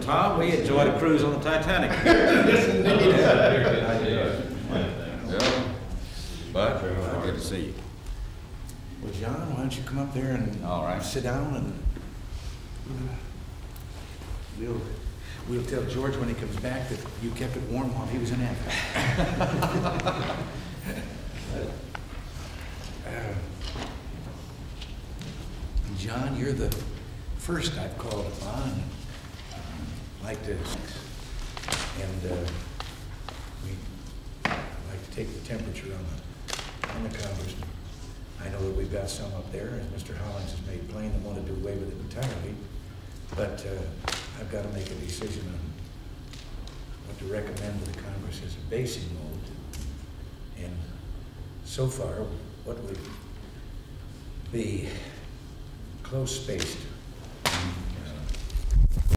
Tom, we enjoyed a cruise on the Titanic. Yes, indeed. Yeah. But, good to see you. Well, John, why don't you come up there and All right. sit down, and we'll tell George when he comes back that you kept it warm while he was in Africa. John, you're the first I've called upon. I'd like to, and we'd like to take the temperature on the congressman. I know that we've got some up there, as Mr. Hollins has made plain, that want to do away with it entirely. But I've got to make a decision on what to recommend to the Congress as a basing mode. And so far, what would be close-spaced